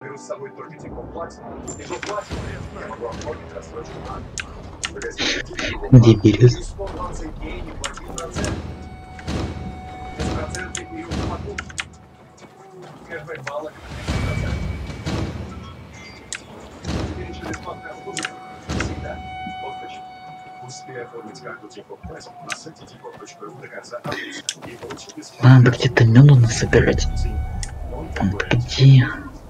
Где берез? Надо где-то меду насобирать. Где?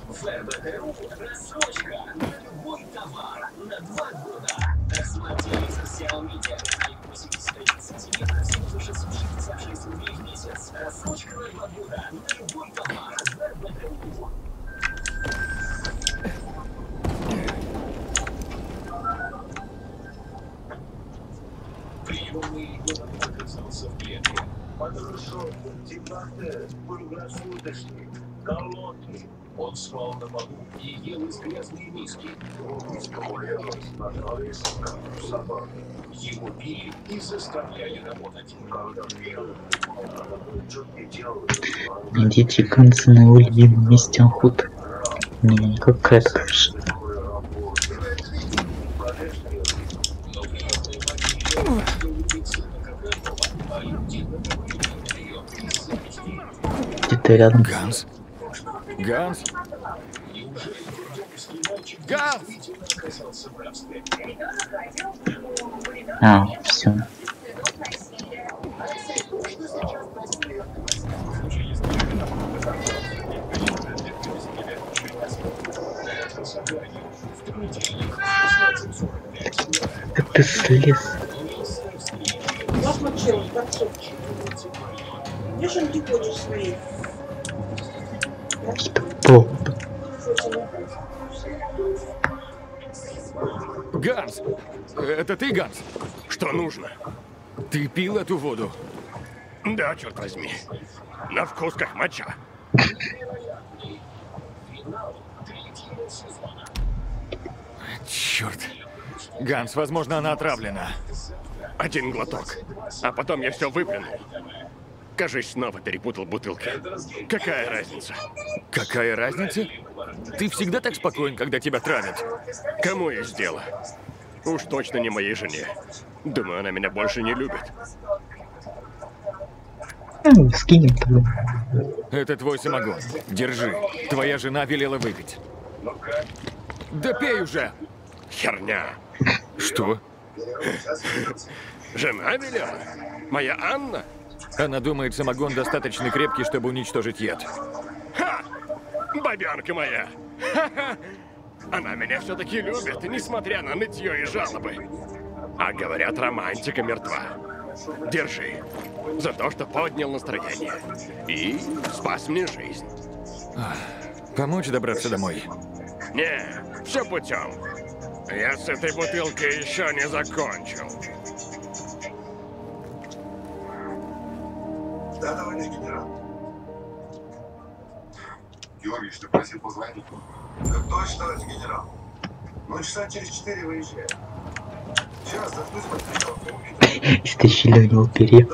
Он спал на полу и ел из грязной миски. Его били и заставляли работать. Найдите концы на его любимом месте охоты. Не, какая-то крыша. Где-то рядом. Ганс? Ганс? Ганс! А, все. Как ты слез? Где же ты хочешь свои? Пол. Ганс! Это ты, Ганс? Что нужно? Ты пил эту воду? Да, черт возьми. На вкус как моча. Черт. Ганс, возможно, она отравлена. Один глоток. А потом я все выплюнул. Кажись, снова перепутал бутылки. Какая разница? Какая разница? Ты всегда так спокоен, когда тебя травят. Кому есть дело? Уж точно не моей жене. Думаю, она меня больше не любит. Скинем тогда. Это твой самогон. Держи. Твоя жена велела выпить. Да пей уже! Херня. Что? Жена велела? Моя Анна? Она думает, самогон достаточно крепкий, чтобы уничтожить яд. Ха! Бабенка моя! Ха-ха! Она меня все-таки любит, несмотря на нытье и жалобы. А говорят, романтика мертва. Держи. За то, что поднял настроение. И спас мне жизнь. Помочь добраться домой? Не, все путем. Я с этой бутылкой еще не закончил. Да, товарищ генерал. Георгий, ты просил позвонить? Так точно, товарищ генерал. Ну, часа через 4 выезжаем. Сейчас дождусь материала. Истощили у него перья.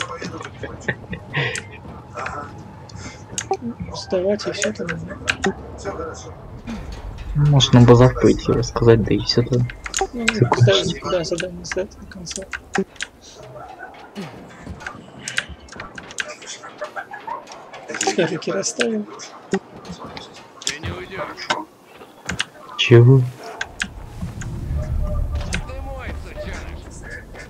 Ага. Вставать и все там. Все хорошо. Может на базар пойти рассказать, да и все там. Ну, Закончить. да, задание сдать до конца. Шарики расставил. Ты не уйдешь. Чего? Ты мой, сучаныш.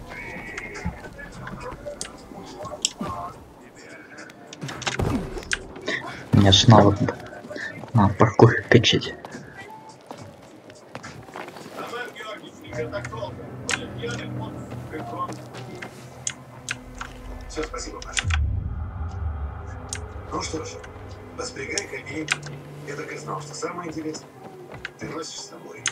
Мне ж надо на парковке качать. Все, спасибо, Паша. Ну что ж, воспрягай коней. Я так и знал, что самое интересное ты носишь с собой.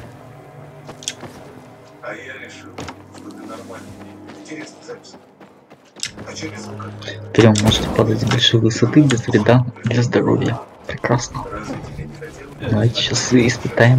А я решил, что ты нормальный. Интересная запись. А что без звука? Прям можете падать с большой высоты без вреда для здоровья. Прекрасно. Давайте сейчас испытаем.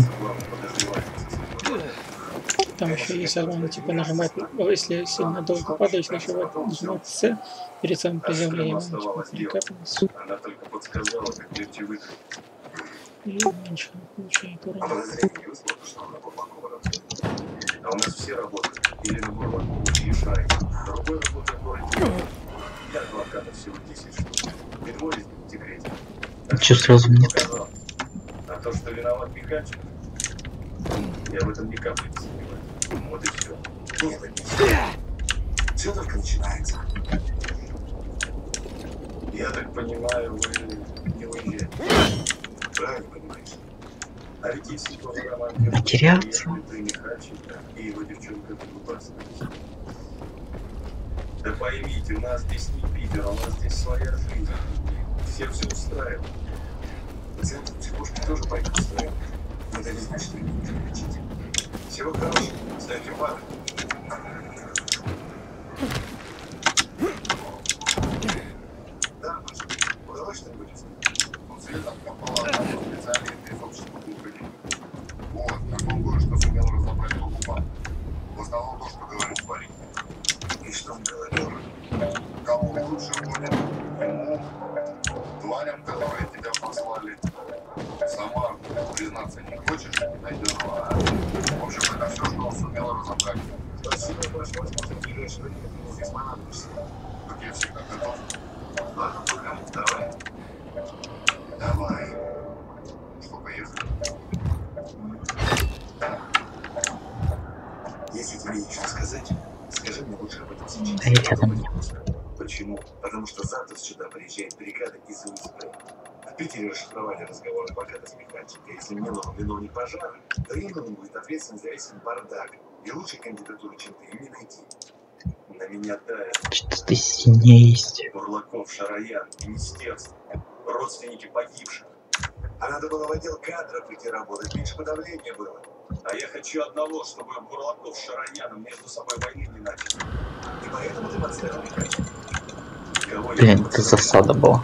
Там еще есть огромный, типа нажимать, если сильно долго падаешь, нажимать С перед самым приземлением. Типа, Она только подсказала, как легче выжить. И меньше получает А урона. подозрение не вызвало, что он на Бурлакова работает. А у нас все работают. Или на Бурлакова и Шайк. Другой работает в городе. Я адвокатов всего 10 штук. И двое из них в декрете. Чё сразу нет? Показал. А то, что виноват Пикачу, я в этом ни капли не сомневаюсь. Вот и все. Нет, это не все. Все только начинается. Я так понимаю, вы не уезжаете. Правильно понимаешь? А ведь если тоже роман... Потеряться. И его девчонка безопасность. Да поймите, у нас здесь не Питер, а у нас здесь своя жизнь. Все устраивает. Центр психушки тоже пойдет устраивает. Но это не значит, что вы не можете лечить. Всего хорошего. Ставьте пары. Да, Маша, удалось что-нибудь? Он следом попала на специалисты из общества культуры. Вот, такого кое-что сумел разобрать покупать. В основном то, что говорит Борис. И что он говорил? Кому лучше будет? Ему, тварям, которые тебя послали. Сама признаться не хочешь, найдешь. В общем, это все, что он сумел разобрать. Спасибо большое, возможно, в ближайшее время ты здесь понадобишься. Как я всегда готов. Ладно, пока, давай. Давай. Что, поехали? Если тебе нечего сказать, скажи мне лучше об этом сейчас. Да я рядом. Почему? Потому что завтра сюда приезжает бригада из УСП. В Питере расшифровали разговоры богата с Михальченко. Если мне нужен виновник пожара, то им нужен будет ответственный за весь бардак. И лучшей кандидатуры, чем ты, им не найти. На меня давят. Что-то ты сильнее есть. Бурлаков, Шараян, министерство, родственники погибших. А надо было в отдел кадров идти работать, меньше подавления было. А я хочу одного, чтобы Бурлаков с Шараяном между собой войны не начали. И поэтому ты подставил Михальченко. Блин, это засада была.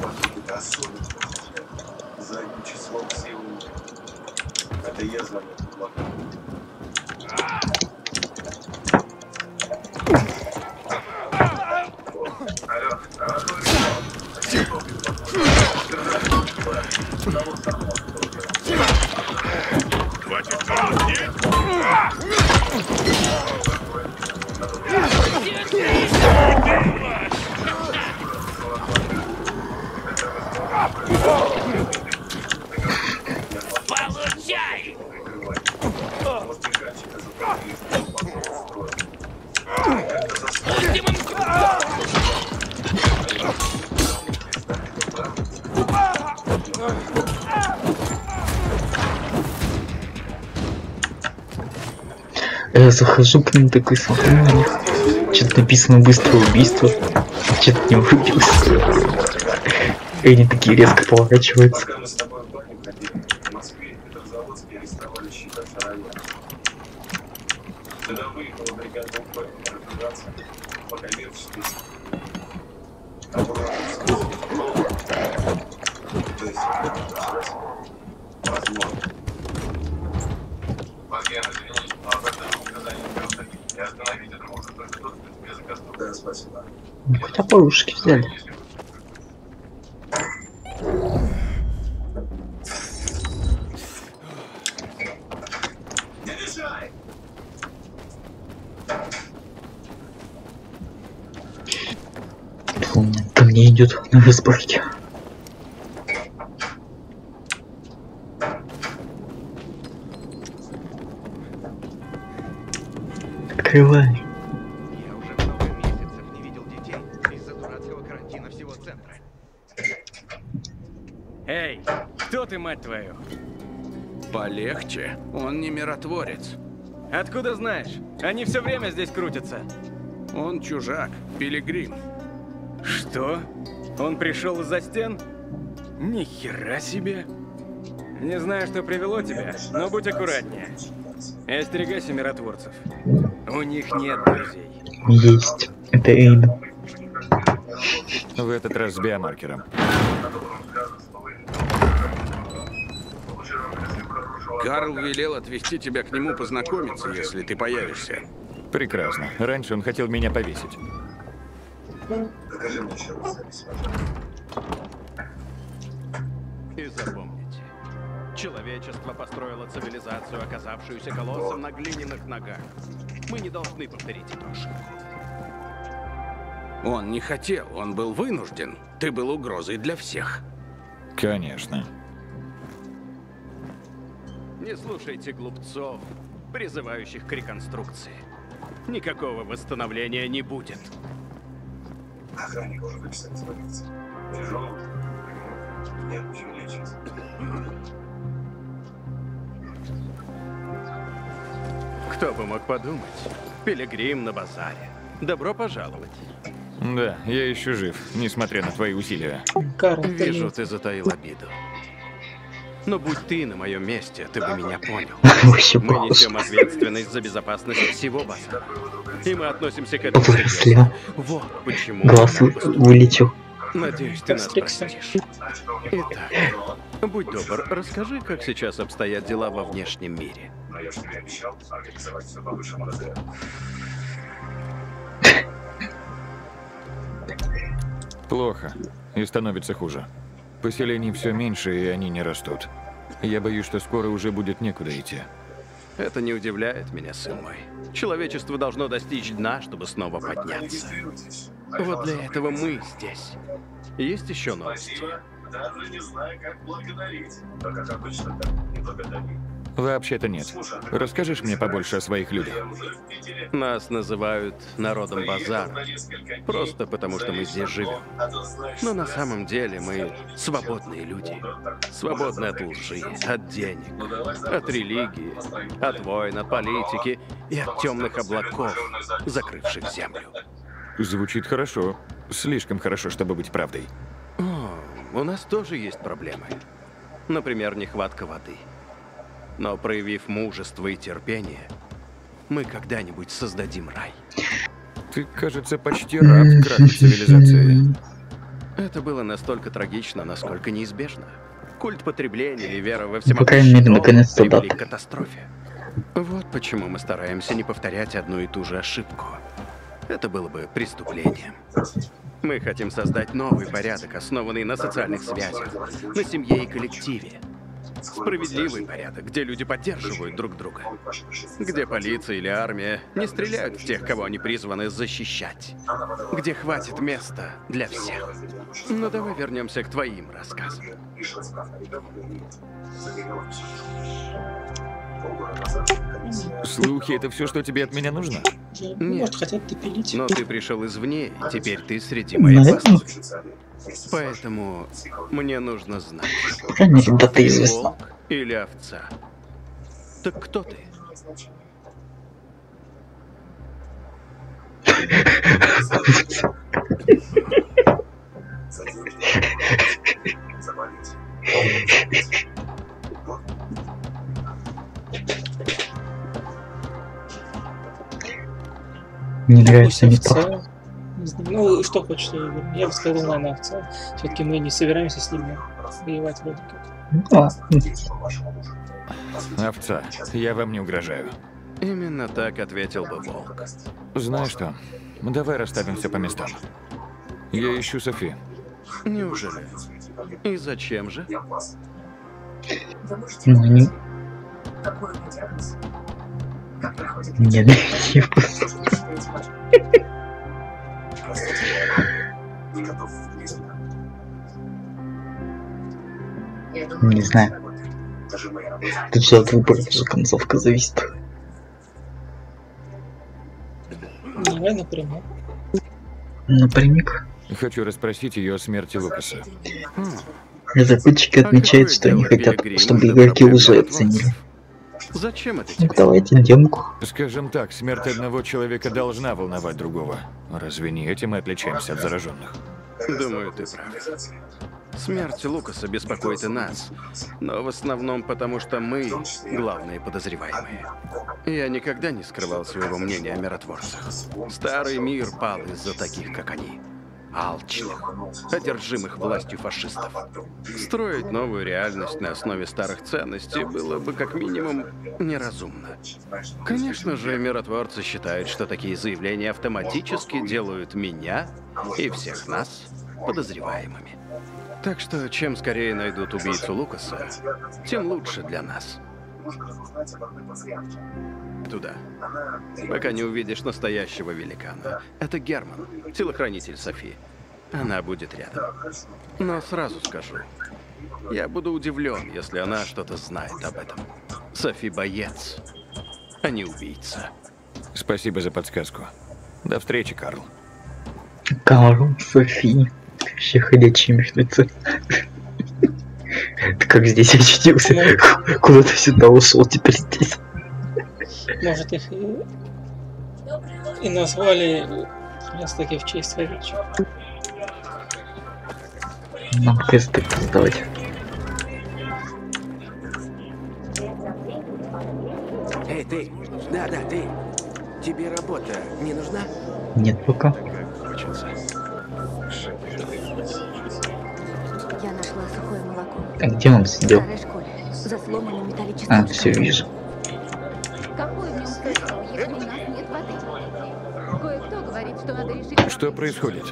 Задним числом все умные. Это я звоню Бурлакову. Алло, Хватит молчать! Получай! Я захожу к ним, такой смотрю на них. Что-то написано быстрое убийство. Что-то не выбился. И они такие резко поворачиваются. Пока мы с тобой в баню ходили, в Москве Петрозаводске арестовали щита Шараяна. Сюда выехала бригада УП, разбираться по коммерчески. А Бурлаковский то есть, возможно. Вагена, извини, но об этом указание не было. И остановить это может только тот, кто тебе заказал. Да, спасибо. Хотя порушки взяли. Не мешай! Ко мне идет на разборке. Открывай. Я уже много месяцев не видел детей из-за дурацкого карантина всего центра. Эй, кто ты, мать твою? Полегче, он не миротворец. Откуда знаешь? Они все время здесь крутятся. Он чужак, пилигрим. Что? Он пришел из-за стен? Ни хера себе. Не знаю, что привело тебя, но будь аккуратнее. И остерегайся миротворцев. У них нет друзей. Есть. Это Эйда. В этот раз с биомаркером. Карл велел отвезти тебя к нему познакомиться, если ты появишься. Прекрасно. Раньше он хотел меня повесить. Покажи мне еще раз запись, пожалуйста. И запомните, Человечество построило цивилизацию, оказавшуюся колоссом на глиняных ногах. Мы не должны повторить эту ошибку. Он не хотел, он был вынужден. Ты был угрозой для всех. Конечно. Не слушайте глупцов, призывающих к реконструкции. Никакого восстановления не будет. Охранник уже выписать из больницы. Тяжелый? Нет, чем лечить. Кто бы мог подумать? Пилигрим на базаре. Добро пожаловать. Да, я еще жив, несмотря на твои усилия. Карл, Вижу, ты затаил обиду. Но будь ты на моем месте, ты бы меня понял. Вообще Мы похож. несем ответственность за безопасность всего базара. И мы относимся к этому Выросли. серьезно. Вот почему Глаз мы так поступили. вылетел. Надеюсь, ты нас Стрикся. простишь. Итак, будь добр, расскажи, как сейчас обстоят дела во внешнем мире. Но я же тебе обещал организовать все повыше МДД. Плохо. И становится хуже. Поселений все меньше, и они не растут. Я боюсь, что скоро уже будет некуда идти. Это не удивляет меня, сын мой. Человечество должно достичь дна, чтобы снова подняться. Регистрируйтесь. Вот для этого мы здесь. Есть еще новости? Спасибо. Даже не знаю, как благодарить. Но, как обычно, так не благодари. Вообще-то нет. Расскажешь мне побольше о своих людях? Я уже в Питере. Нас называют народом базара. На несколько дней. Просто потому, что мы здесь живем. А то знаешь, Но на самом деле мы свободные люди. Свободны от лжи, от денег, от религии, от войн, от политики и от темных облаков, закрывших землю. Звучит хорошо. Слишком хорошо, чтобы быть правдой. О, у нас тоже есть проблемы. Например, нехватка воды. Но проявив мужество и терпение, мы когда-нибудь создадим рай. Ты, кажется, почти рад краха цивилизации. Это было настолько трагично, насколько неизбежно. Культ потребления и вера во По крайней мере, всемогущий наконец-то да. привели к катастрофе. Вот почему мы стараемся не повторять одну и ту же ошибку. Это было бы преступлением. Мы хотим создать новый порядок, основанный на социальных связях, на семье и коллективе. Справедливый порядок, где люди поддерживают друг друга. Где полиция или армия не стреляют в тех, кого они призваны защищать. Где хватит места для всех. Но давай вернемся к твоим рассказам. Слухи — это все, что тебе от меня нужно? Может, хотят допилить. Но ты пришел извне, и теперь ты среди моих Наверное. послов. Поэтому мне нужно знать, По крайней мере, да ты ты известна. волк или овца. Так кто ты? Мне нравится метафора. Овца. Не знаю. Ну, что хочешь, я говорю. Я бы сказал, наверное, овца. Все-таки мы не собираемся с ними воевать вроде как. Да. Овца, я вам не угрожаю. Именно так ответил бы волк. Знаешь что? Давай расставим все по местам. Я ищу Софи. Неужели? И зачем же? Не- Нет, не знаю. Тут все от выбора, уже концовка зависит. Давай, например. Напрямик. Хочу расспросить ее о смерти Лукаса. Разработчики отмечают, что они хотят, чтобы игроки уже оценили. Зачем это Ну, тебе? давайте демку. Скажем так, смерть одного человека должна волновать другого. Разве не этим мы отличаемся от зараженных? Думаю, ты прав. Смерть Лукаса беспокоит и нас, но в основном потому, что мы главные подозреваемые. Я никогда не скрывал своего мнения о миротворцах. Старый мир пал из-за таких, как они. Алчных, одержимых властью фашистов. Строить новую реальность на основе старых ценностей было бы как минимум неразумно. Конечно же, миротворцы считают, что такие заявления автоматически делают меня и всех нас подозреваемыми. Так что, чем скорее найдут убийцу Лукаса, тем лучше для нас. Туда. Пока не увидишь настоящего великана. Это Герман, телохранитель Софи. Она будет рядом. Но сразу скажу, я буду удивлен, если она что-то знает об этом. Софи боец, а не убийца. Спасибо за подсказку. До встречи, Карл. Карл, Софи. Вообще ходячие мертвецы. Ты как здесь очутился? Куда-то сюда ушел, теперь здесь. Может, их и назвали раз таки в честь Вавича. Нам тесты сдавать. Эй, ты! Да, ты! Тебе работа не нужна? Нет пока. Я нашла сухое молоко. А где он сидел? В старой школе. За сломанным металлическим А, все вижу. Какой в нем смысл, если у нас нет воды? Кое-кто говорит, что надо решить... Что происходит?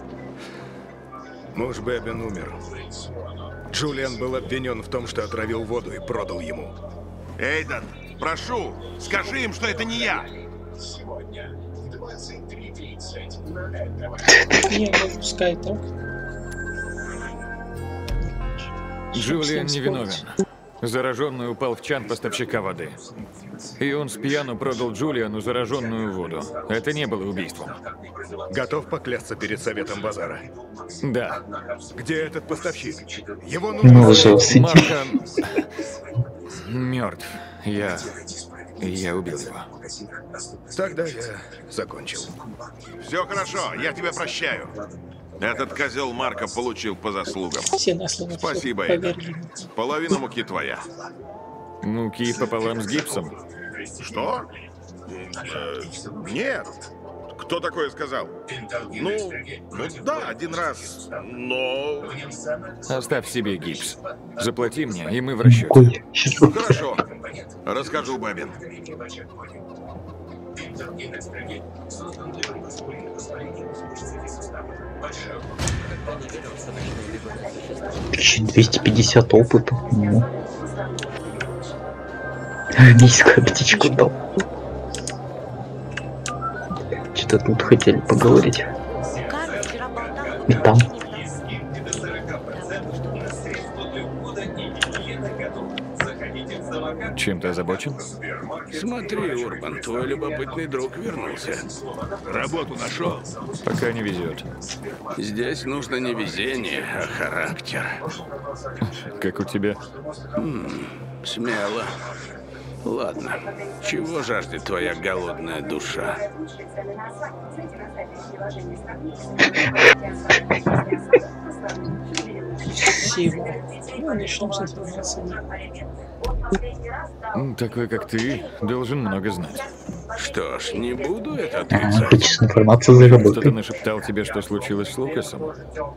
Муж Бэббин умер. Джулиан был обвинен в том, что отравил воду и продал ему. Эйден, прошу, скажи им, что это не я. Не, ну пускай так. Джулиан невиновен. Зараженный упал в чан поставщика воды. И он с пьяну продал Джулиану зараженную воду. Это не было убийством. Готов поклясться перед советом базара? Да. Где этот поставщик? Его Ну, нужно... уже Марка мертв. Я убил его. Тогда я закончил. Все хорошо, я тебя прощаю. Этот козел Марка получил по заслугам. Все на слово. Спасибо, всё, Эйден. поверили. Половина муки твоя. Муки пополам с гипсом. Что? Нет. Кто такое сказал? Ну да, один раз. Но... Оставь себе гипс. Заплати мне, и мы в расчете. Ой, Хорошо. Расскажу Бэббин. 1250 опыта. Ну. Низкую птичку дал. Что-то тут хотели поговорить. И там. Чем ты озабочен? Смотри, Урбан, твой любопытный друг вернулся. Работу нашел? Пока не везет. Здесь нужно не везение, а характер. Как у тебя? Смело. Ладно, чего жаждет твоя голодная душа? Всего. Ну, начнем с информации. Такой, как ты, должен много знать. Что ж, не буду это Хочешь отрицать. информацию заработать? Кто-то нашептал тебе, что случилось с Лукасом?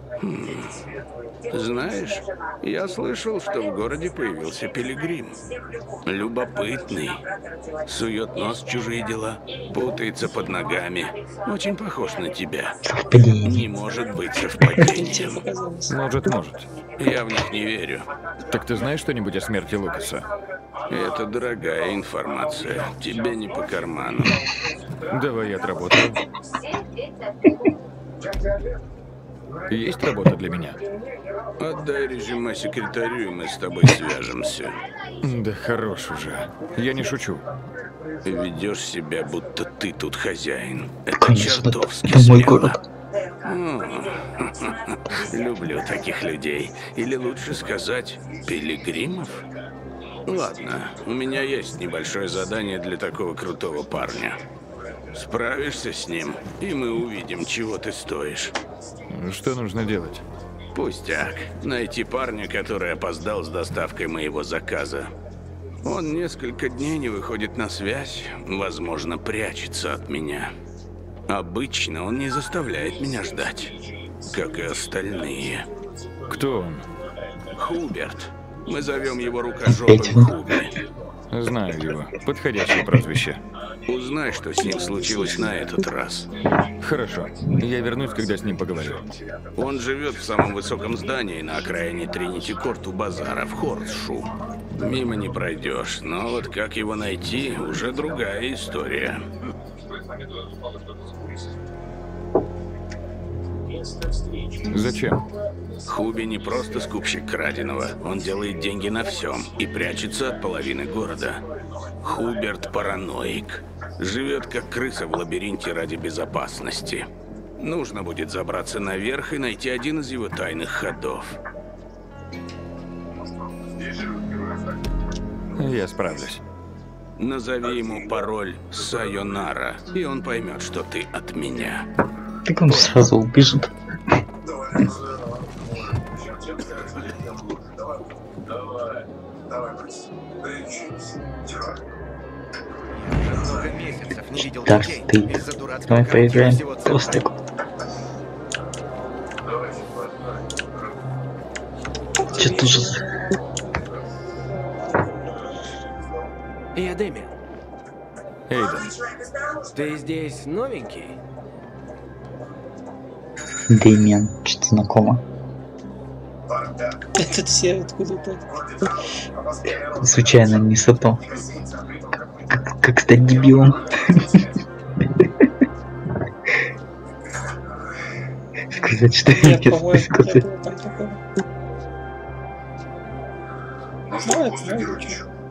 Знаешь, я слышал, что в городе появился пилигрим. Любопытный. Сует нос в чужие дела, путается под ногами. Очень похож на тебя. Не может быть совпадением. Может. Я в них не верю. Так ты знаешь что-нибудь о смерти Лукаса? Это дорогая информация. Тебе не по карману. Давай я отработаю. Есть работа для меня? Отдай резюме секретарю, и мы с тобой свяжемся. Да хорош уже. Я не шучу. Ведешь себя, будто ты тут хозяин. Это Конечно, чертовски это мой смело. город. Люблю таких людей. Или лучше сказать, пилигримов? Ладно, у меня есть небольшое задание для такого крутого парня. Справишься с ним, и мы увидим, чего ты стоишь. Что нужно делать? Пустяк. Найти парня, который опоздал с доставкой моего заказа. Он несколько дней не выходит на связь, возможно, прячется от меня. Обычно он не заставляет меня ждать, как и остальные. Кто он? Хуберт. Мы зовем его рукожопым Хуби. Знаю его. Подходящее прозвище. Узнай, что с ним случилось на этот раз. Хорошо. Я вернусь, когда с ним поговорю. Он живет в самом высоком здании на окраине Тринити-Корт у базара в Хорсшу. Мимо не пройдешь, но вот как его найти, уже другая история. Зачем? Хуби не просто скупщик краденого. Он делает деньги на всем и прячется от половины города. Хуберт параноик. Живет как крыса в лабиринте ради безопасности. Нужно будет забраться наверх и найти один из его тайных ходов. Я справлюсь. Назови ему пароль «Сайонара», и он поймет, что ты от меня. Так он сразу убежит. Много месяцев не видел Так, детей ты. из-за дурацкого Давай карантина поиграем всего центра. просто. Что-то же... Я Дэмиан. Эйден. Ты здесь новенький? Дэмиан, что-то знакомо. Этот все откуда-то. Случайно не сото. Как стать дебилом? Сказать, что я Нет, по-моему, не сказать. было там такого. Ну, это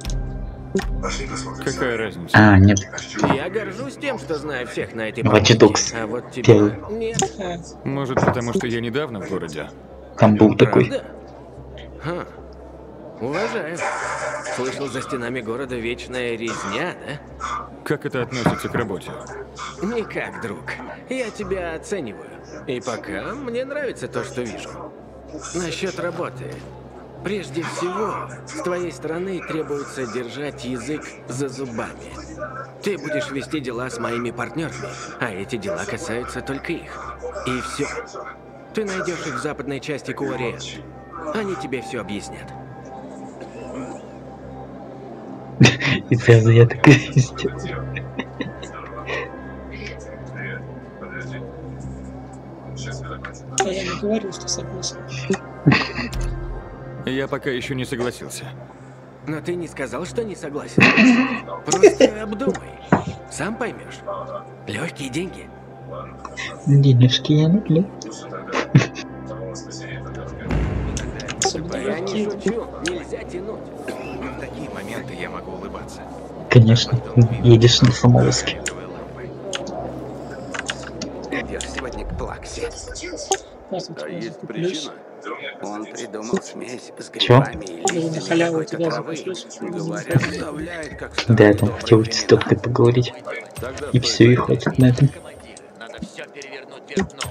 Какая разница? А, нет. Я горжусь тем, что знаю всех на этой Watch Dogs. а вот тебя Первый. нет. Может, потому что я недавно в городе? Там был такой. Правда? Ха. Уважаю. Слышал, за стенами города вечная резня, да? Как это относится к работе? Никак, друг. Я тебя оцениваю. И пока мне нравится то, что вижу. Насчет работы. Прежде всего, с твоей стороны требуется держать язык за зубами. Ты будешь вести дела с моими партнерами, а эти дела касаются только их. И все. Ты найдешь их в западной части Куариэн. Они тебе все объяснят. И сразу я так и сделал. А я не говорил, что согласен. Я пока еще не согласился. Но ты не сказал, что не согласен. Просто обдумай. Сам поймешь. Легкие деньги. Денежки я люблю. Я не шучу. Нельзя тянуть. В такие моменты я могу улыбаться. Конечно, едешь на самовозке. Идешь сегодня к Плаксе. А есть причина? Он придумал смесь с Чё? грибами и На листьями халяву какой-то тебя травы. запустишь. Говорят, вставляет как Да, я там хотел с теткой поговорить. И все, и хватит на этом. Надо все перевернуть вверх дном.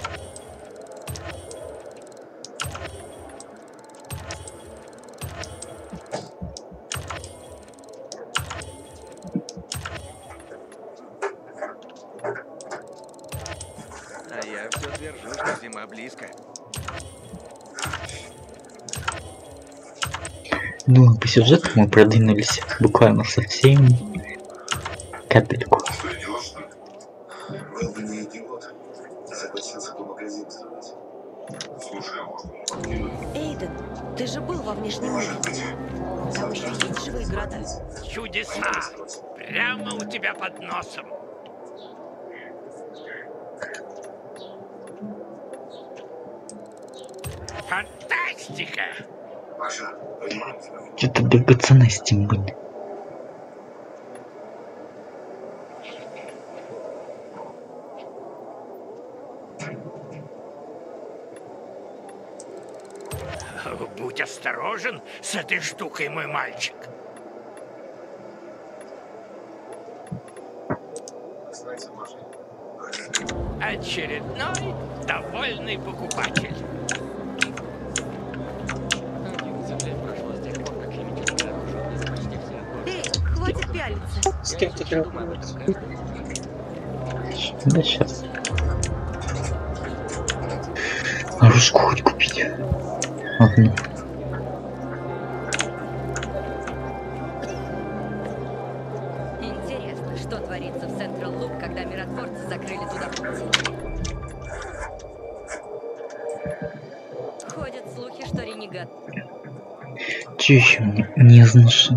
А я все твержу, что зима близко. Ну, по сюжету мы продвинулись буквально совсем капельку. Был бы не идиот, согласился бы магазин сделать. Слушай, а может, Эйден, ты же был во внешнем мире. Там еще есть живые города. Чудеса! Прямо у тебя под носом. Фантастика! Маша, понимаешь? Что-то драгоценности были. Будь осторожен с этой штукой, мой мальчик. Очередной довольный покупатель. Эй, хватит пялиться. С кем ты играл? Да сейчас. Оружку хоть купить. Ладно. Что творится в Централ Луп, когда миротворцы закрыли туда путь? Ходят слухи, что ренегат. Че еще не знаешь?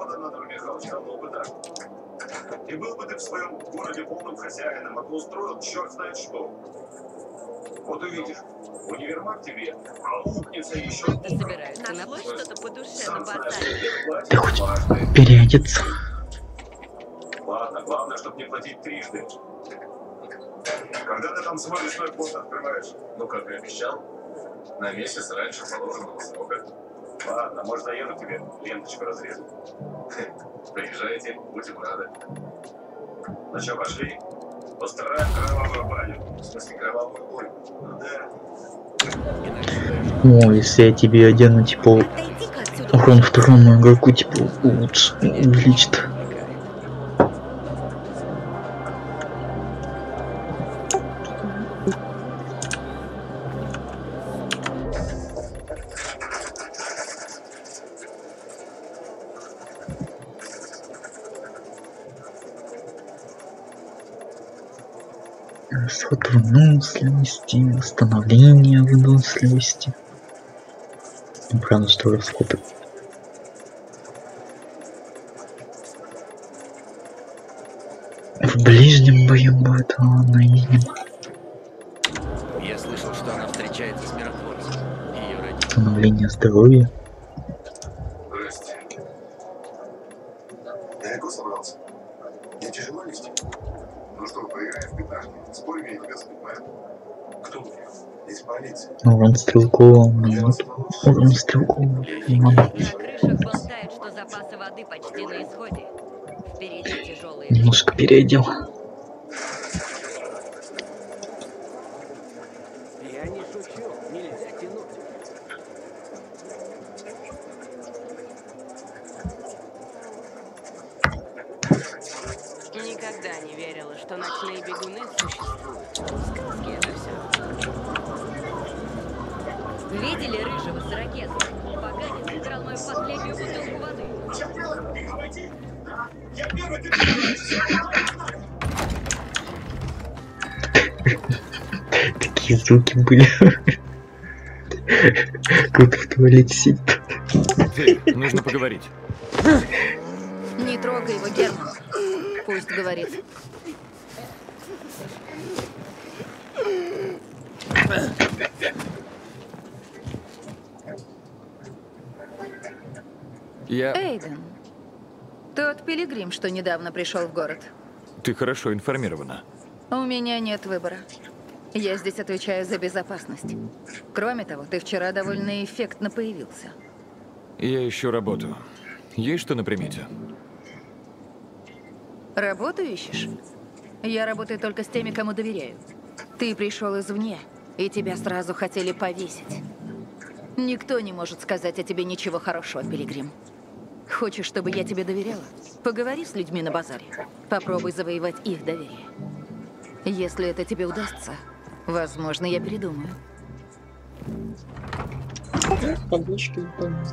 И был бы ты в своем городе полным хозяином, а то устроил черт знает что. Вот увидишь, универмаг тебе проухнется еще. Ты собираются набыть что-то по душе на базаре? Ты хоть переодеться? Ладно, главное, чтобы не платить трижды. Когда ты там свой лесной фонд открываешь? Ну, как и обещал, на месяц раньше положенного срока. Ладно, может, заеду тебе ленточку разрезать. Приезжайте, будем рады. Ну что, пошли? Постараем кровавую баню. В смысле, кровавую боль. Ну да. О, если я тебе одену, типа, урон второму игроку, типа, лучше увеличит. Расход выносливости, восстановление выносливости. Ну, правда, что расход. В ближнем бою будет наедем. Я слышал, что она встречается с миротворцем. Ее родители. Восстановление здоровья. Здрасте. Далеко собрался? Не тяжело нести? Ну что, поиграем в пятнашки? Спорим, я тебя запятнаю. Кто вы? Из полиции. Урон стрелкового монет. Урон стрелкового монет. На крышах болтают, что запасы воды почти на исходе. Впереди тяжелые. Немножко переодел. Я не шучу, нельзя тянуть. Никогда не верила, что ночные бегуны существуют. Сказки это все. Видели рыжего с ракетой? Поганец украл мою последнюю бутылку воды. Такие звуки были. Кто-то в туалете сидит. Нужно поговорить. Не трогай его, Герман. Пусть говорит. Эйден, тот пилигрим, что недавно пришел в город. Ты хорошо информирована. У меня нет выбора. Я здесь отвечаю за безопасность. Кроме того, ты вчера довольно эффектно появился. Я ищу работу. Есть что на примете? Работу ищешь? Я работаю только с теми, кому доверяю. Ты пришел извне, и тебя сразу хотели повесить. Никто не может сказать о тебе ничего хорошего, пилигрим. Хочешь, чтобы я тебе доверяла? Поговори с людьми на базаре. Попробуй завоевать их доверие. Если это тебе удастся, возможно, я передумаю. Поблочки выполнять.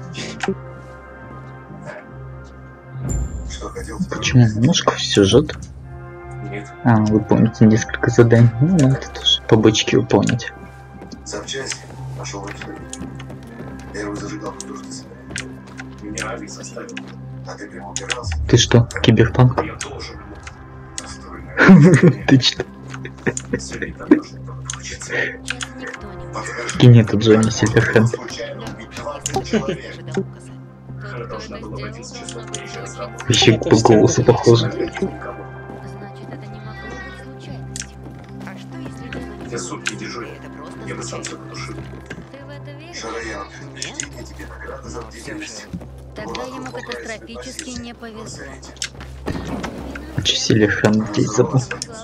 Почему немножко в сюжет? Нет. А, вы помните несколько заданий. Ну, это тоже побочки выполнить. Запчасти нашел в архиве. Первую зажигалку тоже ты собирал. Меня адрес оставил. А ты прямо упирался. Ты что, киберпанк? Я тоже. Ты что? Кинь это Джонни Сильверхенд. Вообще по голосу похоже. Я сутки дежурю. Я бы сам все потушил. Шараян, я тебе награда за бдительность. Тогда ему катастрофически не повезло. Че Сильверхенд здесь забыл?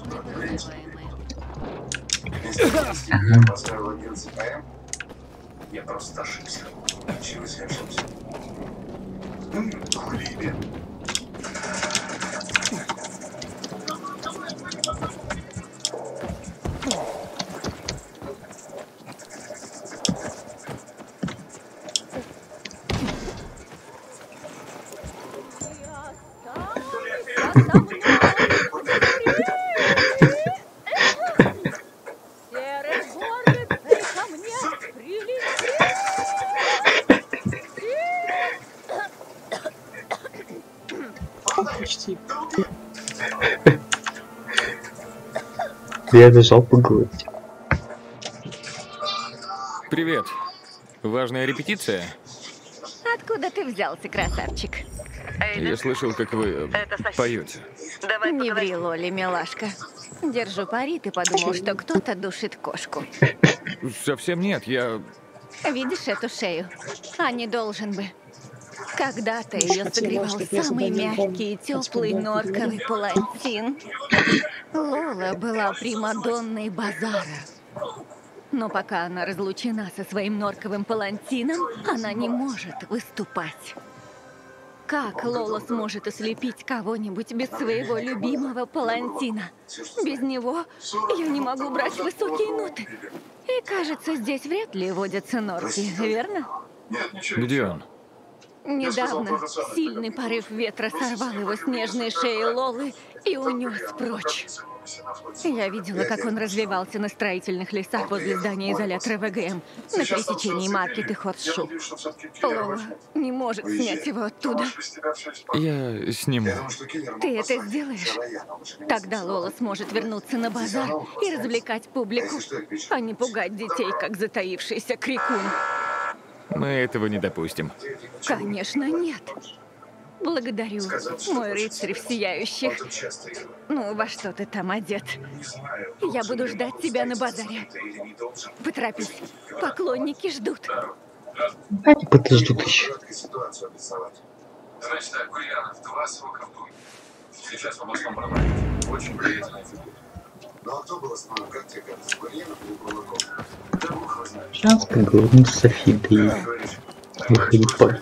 Я поставил 11 АМ. Я просто ошибся. Чего я ошибся? Блин. почти. Я бежал погладить. Привет. Важная репетиция? Откуда ты взялся, красавчик? Я слышал, как вы поете. Не ври, Лоли, милашка. Держу пари, ты подумал, что кто-то душит кошку. Совсем нет, я... Видишь эту шею? А не должен бы. Когда-то ее согревал самый мягкий и теплый норковый палантин. Лола была примадонной базара. Но пока она разлучена со своим норковым палантином, она не может выступать. Как Лола сможет ослепить кого-нибудь без своего любимого палантина? Без него я не могу брать высокие ноты. И кажется, здесь вряд ли водятся норки, верно? Где он? Недавно сильный порыв ветра сорвал его с нежной шеи Лолы и унес прочь. Я видела, как он развивался на строительных лесах возле здания изолятора ВГМ на пересечении Маркет и Хорсшу. Лола не может снять его оттуда. Я сниму. Ты это сделаешь? Тогда Лола сможет вернуться на базар и развлекать публику, а не пугать детей, как затаившийся крикун. Мы этого не допустим. Конечно, нет. Благодарю, мой рыцарь в сияющих. Ну, во что ты там одет? Я буду ждать тебя на базаре. Поторопись, поклонники ждут. Они подождут еще. Значит так, Гурьянов, 2 срока в думе. Сейчас в областном парламенте. Очень приятная фигура. Ну а кто был основным, как тебе кажется, Гурьянов или Кулаков? Да бог его знает. Сейчас поговорим с Софией. Выходит пар.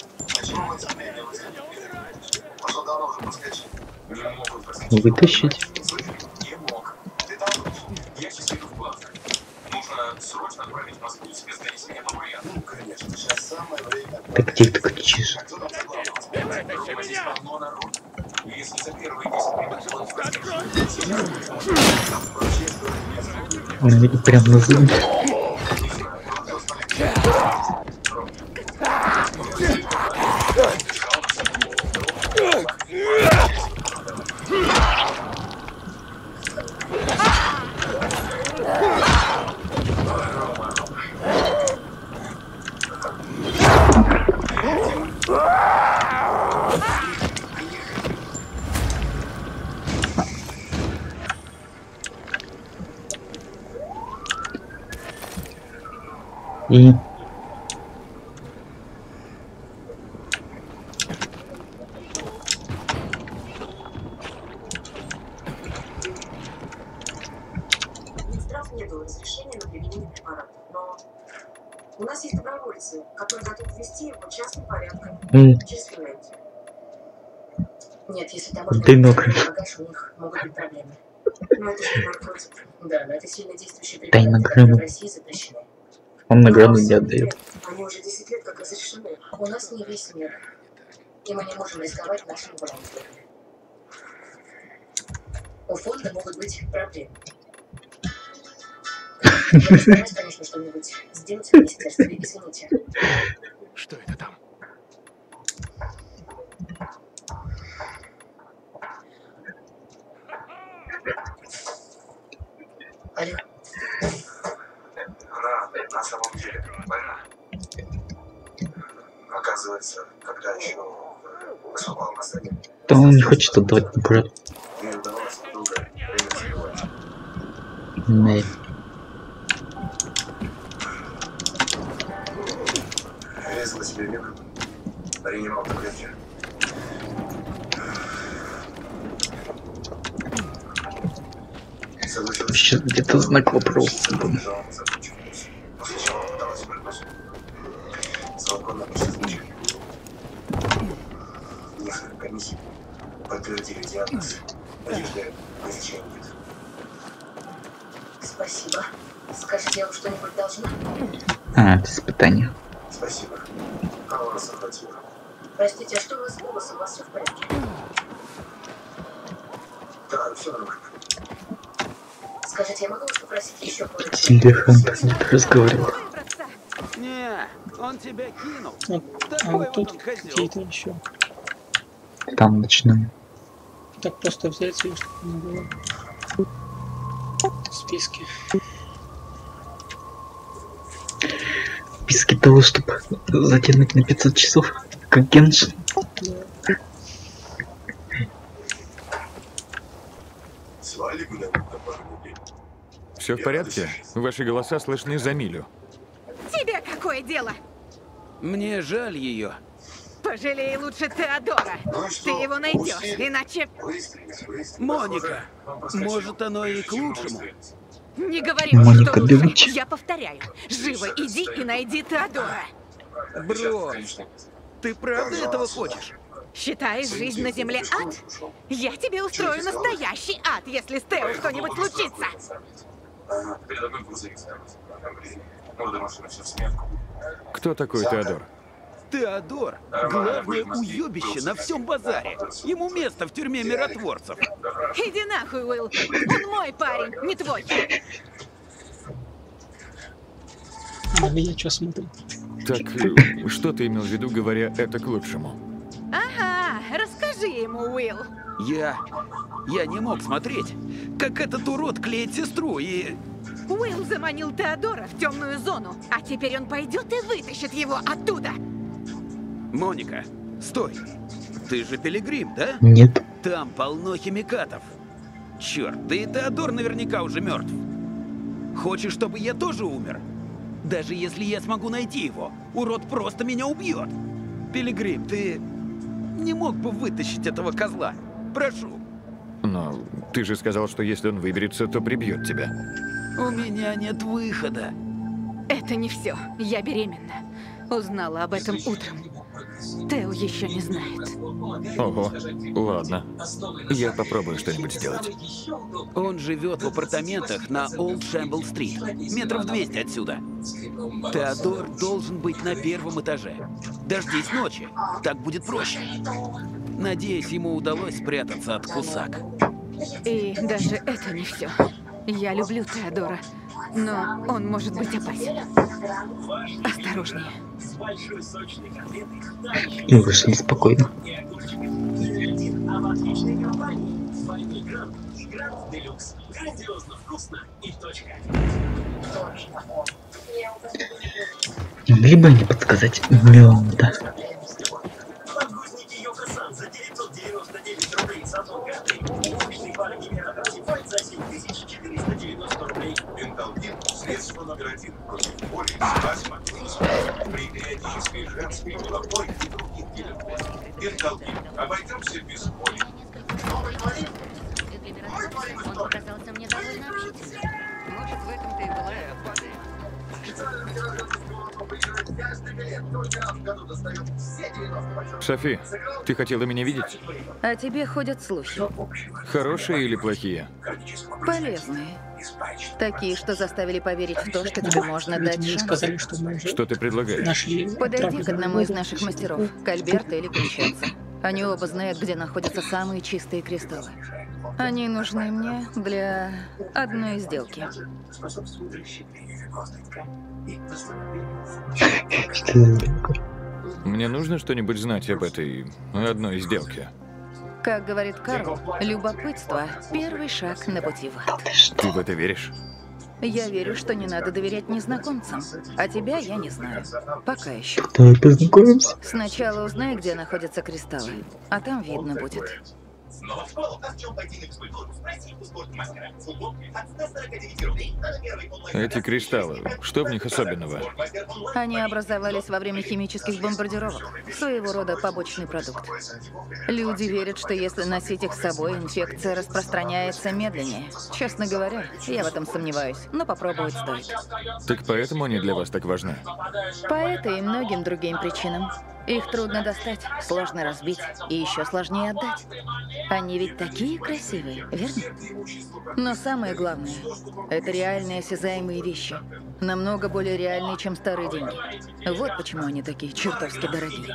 Вытащить. Не мог. Ты там? Я сейчас иду в плавках. Нужно срочно отправить в Москву спецкомиссию по Гурьянову. Ну, конечно, сейчас самое время. Так где ты кричишь? Если за первые 10 минут Он мне прям на зуб. И Минздрав не дал разрешения на применение препарата, но у нас есть добровольцы, которые готовы ввести его частным порядком через Финляндию. Нет, если там можно багаж, у них могут быть проблемы. Но это же наркотик. Да, но это сильно действующие препараты, которые в России запрещены. он награду не отдает. Они уже 10 лет как разрешены. У нас не весь мир. И мы не можем рисковать нашим волонтерами. У фонда могут быть проблемы. Я постараюсь, конечно, что-нибудь сделать в министерстве. Извините. Что это там? Алло. Она на самом деле больна. Оказывается, когда еще выступал на сцене, Да он не хочет отдавать препарат. ей удавалось долго время забивать. Не. Резала себе вены, принимал таблетки. Сейчас где-то знак вопроса был. После чего пыталась вернуться. Звонком на месте значения. Несколько комиссий подтвердили диагноз. Надежды на лечение нет. Спасибо. Скажите, я вам что-нибудь должна? А, это испытание. Спасибо. А у нас охватило. Простите, а что у вас с голосом? У вас все в порядке? Да, все нормально. Скажите, я могу вас попросить еще кое-что? Телефон разговаривал. Не, он тебя кинул. А вот тут какие-то еще. Там начинаем. Так просто взять ее, чтобы не было в списке. В списке того, чтобы затянуть на 500 часов, как Геншин. Да. Все в порядке? Ваши голоса слышны за милю. Тебе какое дело? Мне жаль ее. Пожалей лучше Теодора. Ты его найдешь, иначе... Моника, может, оно и к лучшему. Не говори мне, Моника что лучше. Белуччи. Я повторяю. Живо иди и найди Теодора. Бро, ты правда этого хочешь? Считаешь жизнь на земле ад? Я тебе устрою настоящий ад, если с Тео что-нибудь случится. Кто такой Теодор? Теодор — главное уебище на всем базаре. Ему место в тюрьме миротворцев. Иди нахуй, Уилл. Он мой парень, не твой. А я что смотрю? Так, что ты имел в виду, говоря это к лучшему? Ага, расскажи ему, Уилл. Я не мог смотреть, как этот урод клеит сестру и... Уилл заманил Теодора в темную зону, а теперь он пойдет и вытащит его оттуда. Моника, стой. Ты же пилигрим, да? Нет. Там полно химикатов. Черт, да и Теодор наверняка уже мертв. Хочешь, чтобы я тоже умер? Даже если я смогу найти его, урод просто меня убьет. Пилигрим, ты не мог бы вытащить этого козла? Прошу. Но ты же сказал, что если он выберется, то прибьет тебя. У меня нет выхода. Это не все. Я беременна. Узнала об этом утром. Тео еще не знает. Ого, ладно. Я попробую что-нибудь сделать. Он живет в апартаментах на Олд Шэмбл-стрит, метров 200 отсюда. Теодор должен быть на первом этаже. Дождись ночи, так будет проще. Надеюсь, ему удалось спрятаться от кусак. И даже это не все. Я люблю Теодора, но он может быть опасен. Осторожнее. И вышли спокойно. Не могли бы они подсказать меда? Средство номер 1 против боли, астмы, при периодической женской головой и других видов. Пенталгин. Обойдемся без боли. Он показался мне довольно общительным. Может, в этом-то и была и отпады. Софи, ты хотела меня видеть? О тебе ходят слухи. Хорошие или плохие? Полезные. Такие, что заставили поверить в то, что тебе можно Ведь дать мне шанс. сказали, что мы уже Что ты предлагаешь? нашли. Подойди к одному из наших мастеров, к Альберту или Винченцо. Они оба знают, где находятся самые чистые кристаллы. Они нужны мне для одной сделки. Мне нужно что-нибудь знать об этой одной сделке. Как говорит Карл, любопытство – первый шаг на пути в ад. Ты в это веришь? Я верю, что не надо доверять незнакомцам. А тебя я не знаю. Пока еще. Давай познакомимся. Сначала узнай, где находятся кристаллы, а там видно будет. Эти кристаллы, что в них особенного? Они образовались во время химических бомбардировок. Своего рода побочный продукт. Люди верят, что если носить их с собой, инфекция распространяется медленнее. Честно говоря, я в этом сомневаюсь, но попробовать стоит. Так поэтому они для вас так важны? По этой и многим другим причинам. Их трудно достать, сложно разбить и еще сложнее отдать. Они ведь такие красивые, верно? Но самое главное – это реальные осязаемые вещи. Намного более реальные, чем старые деньги. Вот почему они такие чертовски дорогие.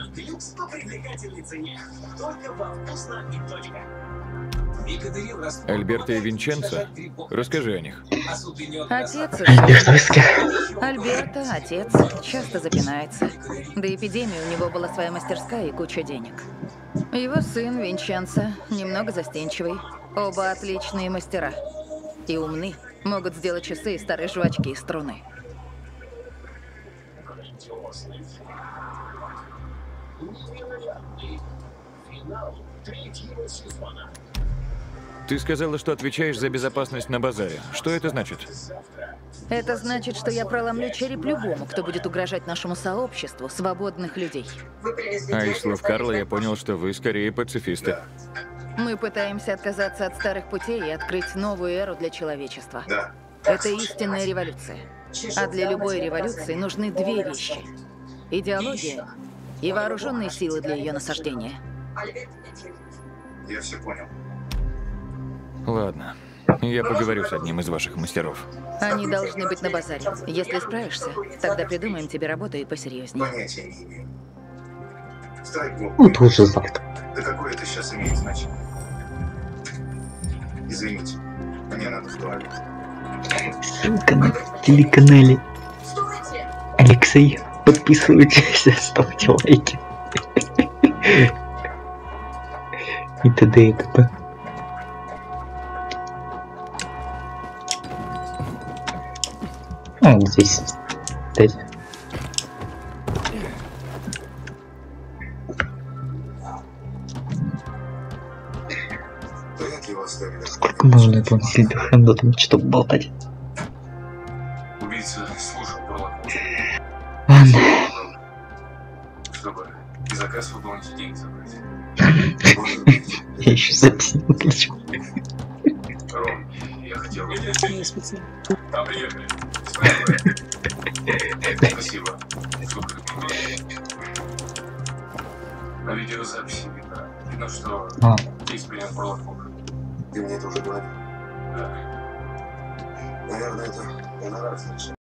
Альберто и Винченцо? Расскажи о них. Отец и Альберт Виски. Альберто, отец, часто запинается. До эпидемии у него была своя мастерская и куча денег. Его сын Винченцо немного застенчивый. Оба отличные мастера. И умны. Могут сделать часы из старой жвачки и струны. Ты сказала, что отвечаешь за безопасность на базаре. Что это значит? Это значит, что я проломлю череп любому, кто будет угрожать нашему сообществу свободных людей. А из слов Карла я понял, что вы скорее пацифисты. Мы пытаемся отказаться от старых путей и открыть новую эру для человечества. Это истинная революция. А для любой революции нужны две вещи. Идеология и вооруженные силы для ее насаждения. Я все понял. Ладно. Я поговорю с одним из ваших мастеров. Они должны быть на базаре. Если справишься, тогда придумаем тебе работу и посерьезнее. Понятия не имею. Страйкбол. Ну, тоже завтра. Да какое это сейчас имеет значение? Извините, мне надо в туалет. Ссылка на телеканале Алексей. Подписывайтесь, ставьте лайки. И т.д. и т.п. Вот здесь. Здесь. Сколько можно этого Сильверхенда там что-то болтать? Убийца служил проводку. Ладно. Чтобы и заказ выполнить, и деньги забрать. Я еще запись не выключил. Ром, я хотел... Не специально. Там приехали. Спасибо. Супер. На видеозаписи видно. Видно, что есть принят проводку. Ты мне это уже говорил? Да. Наверное, это гонорар, значит.